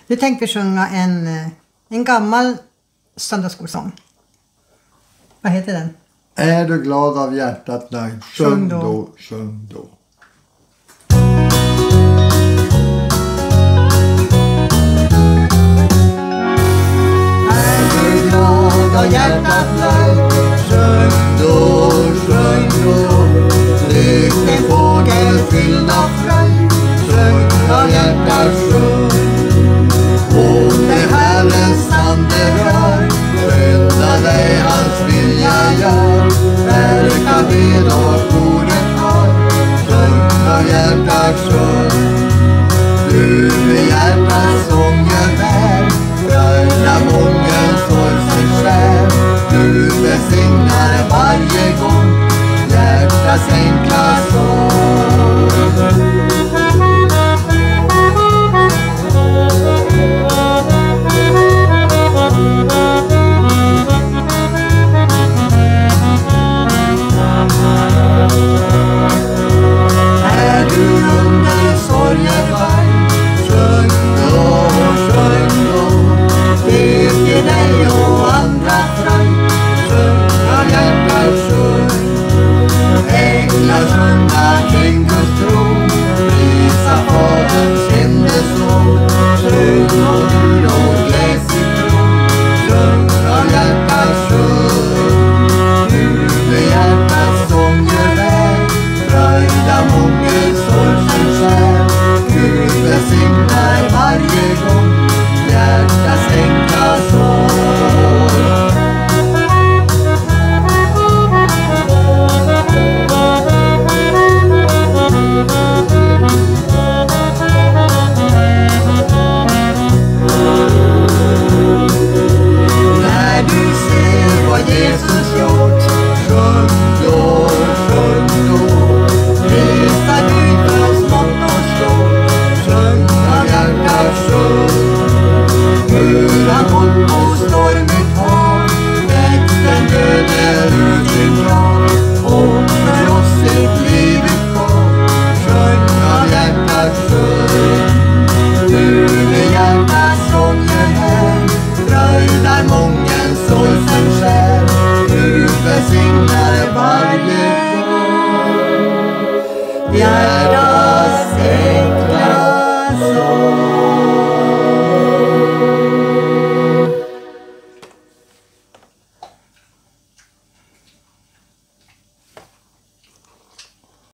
Nu tänkte vi sjunga en gammal söndagsskolsång. Vad heter den? Är du glad av hjärtat nöjd? Sjung då, sjung då. Är du glad av hjärtat nöjd? Sjung då, sjung då. Lycklig fågel fylld av fröjd. Sjung av hjärtat, sjung. Och det Herrens ande rör, skydda dig hans vilja gör. Verka vid och ordet har, sjung av hjärtat, sjung. Du med hjärtats sånger bär, fröjda mången sorgsen själ. Du besignar varje gång hjärtats enkla sång. Är du under sorgeberg, sjung då, sjung då. Det ger dig och andra fröjd, sjung av hjärtat, sjung. Änglar sjunga kring Guds tron, prisa Faderns himmelson. Sjung och du och läs i tron, sjung av hjärtat, sjung. Du med hjärtats sånger väl, fröjda mången sorgsen själ. Gud besignar varje gång hjärtats enkla sång. När du ser vad Jesus gjort, sjung då, sjung då. Prisa Gud för smått och stort, sjung av hjärtat, sjung. Hur han gått på stormigt hav, väckt den döde ur sin grav, och för oss sitt liv utgav, sjung av hjärtat, sjung. Du med hjärtats sånger här, fröjdar mången sorgsen själ. Du besignar varje gång hjärtats